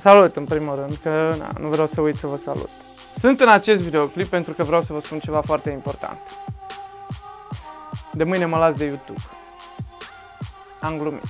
Salut în primul rând, că nu vreau să uit să vă salut. Sunt în acest videoclip pentru că vreau să vă spun ceva foarte important. De mâine mă las de YouTube. Am glumit.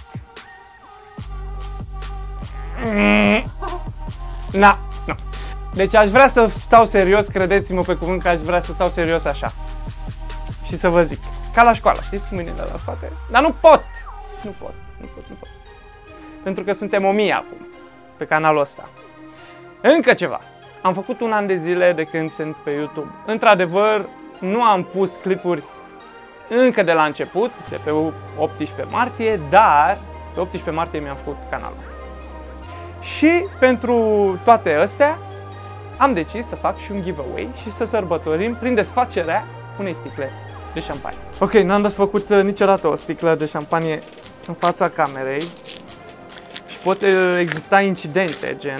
Nu. Deci aș vrea să stau serios, credeți-mă pe cuvânt că aș vrea să stau serios așa. Și să vă zic, ca la școală, știți cu mâinile la spate? Dar nu pot! Nu pot. Pentru că suntem 1000 acum, pe canalul ăsta. Încă ceva. Am făcut un an de zile de când sunt pe YouTube. Într-adevăr, nu am pus clipuri încă de la început, de pe 18 martie, dar pe 18 martie mi-am făcut canalul. Și pentru toate astea, am decis să fac și un giveaway și să sărbătorim prin desfacerea unei sticle de șampanie. Ok, n-am desfăcut niciodată o sticlă de șampanie în fața camerei și pot exista incidente, gen,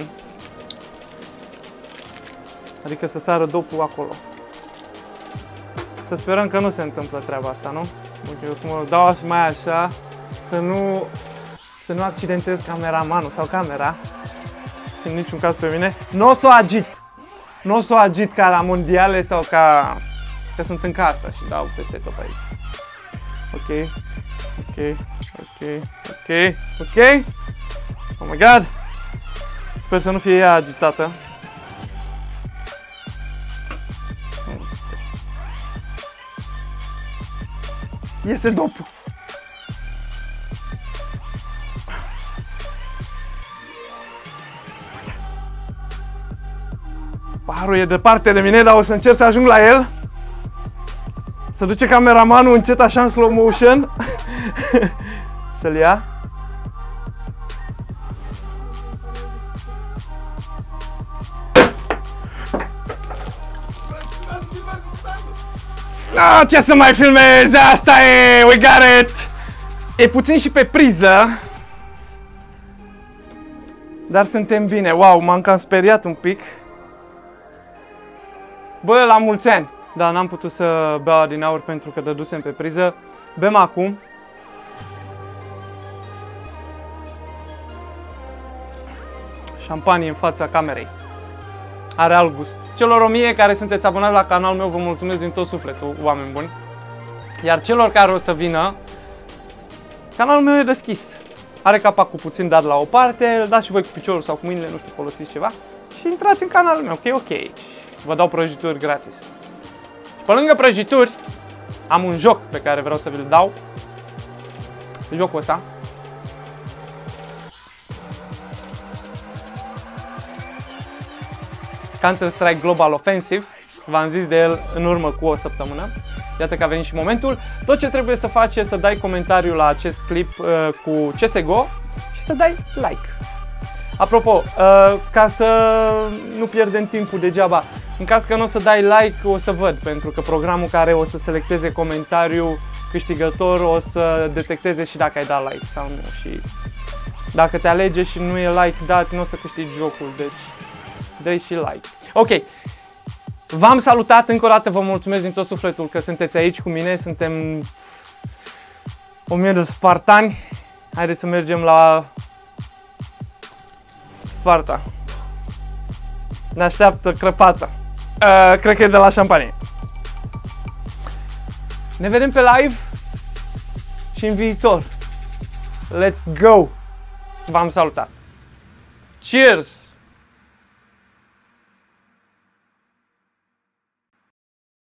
adică să sară dopul acolo. Să sperăm că nu se întâmplă treaba asta, nu? Ok, o să mă dau și mai așa, să nu accidentez cameramanul sau camera și în niciun caz pe mine. Nu o să o agit! Nu o să o agit ca la mondiale sau ca... că sunt în casă și dau peste tot aici. Ok. Oh my god! Sper să nu fie ea agitată. Iese dopul! Paharul e departe de mine, dar o să încerc să ajung la el. Să duce cameramanul încet așa în slow motion. Să-l ia. Ce să mai filmez? Asta e! We got it! E puțin și pe priză. Dar suntem bine. Wow, m-am cam speriat un pic. Bă, la mulți ani! Dar n-am putut să beau din aur pentru că dădusem pe priză. Bem acum. Șampanie în fața camerei. Are alt gust. Celor 1000 care sunteți abonați la canalul meu, vă mulțumesc din tot sufletul, oameni buni. Iar celor care o să vină, canalul meu e deschis. Are capacul puțin dat la o parte, îl dați și voi cu piciorul sau cu mâinile, nu știu, folosiți ceva. Și intrați în canalul meu, ok. Vă dau prăjituri gratis. Și pe lângă prăjituri, am un joc pe care vreau să vi-l dau. Jocul ăsta. Counter-Strike Global Offensive. V-am zis de el în urmă cu o săptămână. Iată că a venit și momentul. Tot ce trebuie să faci e să dai comentariu la acest clip cu CSGO și să dai like. Apropo, ca să nu pierdem timpul degeaba, în caz că nu o să dai like, o să văd, pentru că programul care o să selecteze comentariul câștigător o să detecteze și dacă ai dat like sau nu. Și dacă te alege și nu e like dat, nu o să câștigi jocul, deci dă-i și like. Ok, v-am salutat încă o dată, vă mulțumesc din tot sufletul că sunteți aici cu mine, suntem 1000 de spartani. Haideți să mergem la Sparta. Ne așteaptă crăpată. Cred că e de la șampanie. Ne vedem pe live și în viitor. Let's go! V-am salutat. Cheers!